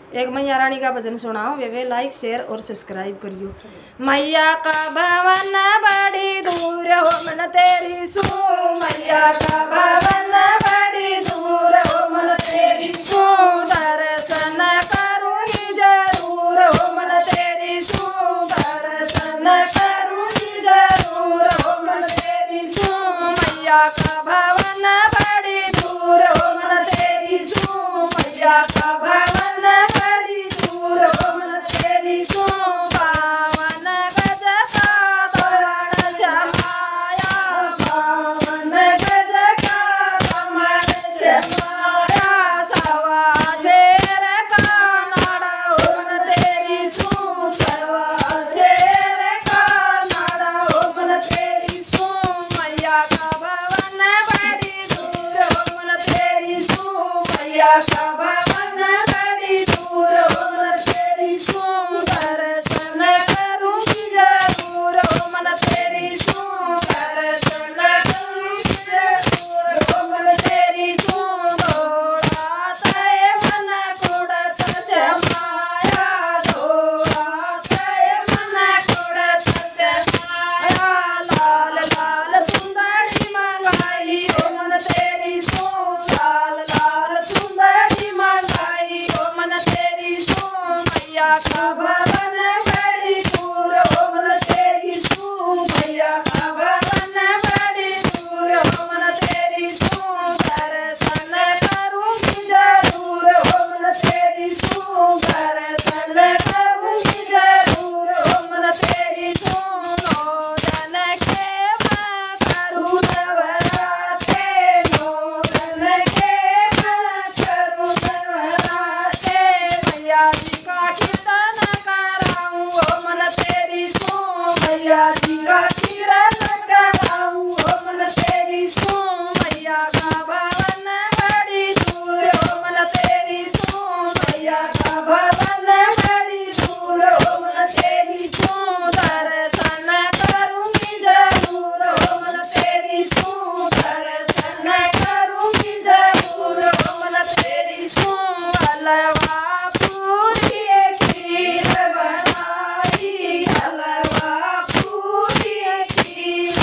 एक मैया रानी का भजन सुनाओ, वे लाइक शेयर और सब्सक्राइब करियो। मैया का भवन बड़ी दूर हो मन तेरी सू, मैया का भवन बड़ी दूर हो मन तेरी सू, दर्शन करूंगी जरूर हो मन तेरी सू, दर्शन करूंगी जरूर हो मन तेरी सू, मैया का भवन बड़ी दूर हो मन तेरी सू, मैया का भवन बड़ी दूर हो मन तेरी सू, पावन गज का तोरण जमाया, पावन गज का तोरण जमाया, सवा शेर का नाड़ा हो मन तेरी सू, सवा शेर का नाड़ा हो मन तेरी सू, मैया का भवन बड़ी दूर हो मन तेरी सू, मैया का भवन बड़ी दूर हो मन तेरी सू, दर्शन करूंगी जरूर हो मन तेरी सू, दर्शन करूंगी जरूर हो मन तेरी सू, दौड़ात है मन कुड़त जमाया, दौड़ात है मन कुड़त जमाया, लाल लाल सुंदरी मंगाई हो मन तेरी सू, लाल लाल सुंदरी मंगाई हो मन तेरी सू, मैया का भवन बड़ी दूर हो मन तेरी सू, मैया का भवन बड़ी दूर हो मन तेरी सू, दर्शन करूंगी जरूर हो मन तेरी सू, दर्शन करूंगी जरूर हो मन तेरी सू, नौदन के मैं करूँ नवराते, नौदन के मैं करूँ नवराते, मैया जी का कीर्तन कराऊं हो मन तेरी सू, मैया जी का कीर्तन कराऊं हो मन तेरी सू, मैया का भवन बड़ी दूर हो मन तेरी सू, मैया का भवन बड़ी दूर हो मन तेरी सू, दर्शन करूंगी जरूर हो मन तेरी सू, दर्शन करूंगी जरूर हो मन तेरी सू, हलवा पूरी खीर बनाई, हलवा पूरी खीर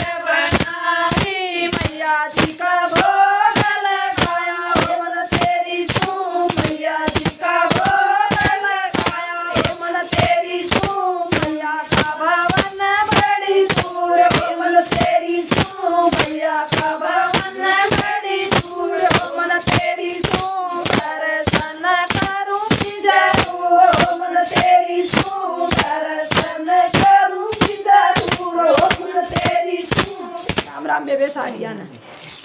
बनाई, मैया जी का भोग लगाया हो मन तेरी सू, मैया जी का भोग लगाया हो मन तेरी सू, मैया का भवन बड़ी दूर हो मन तेरी सू, मैया का भवन बड़ी दूर हो मन तेरी सू, दर्शन करूंगी जरूर हो मन तेरी सू, दर्शन करूंगी जरूर हो मन तेरी सू। राम राम बेबे साड़ियाँ ना।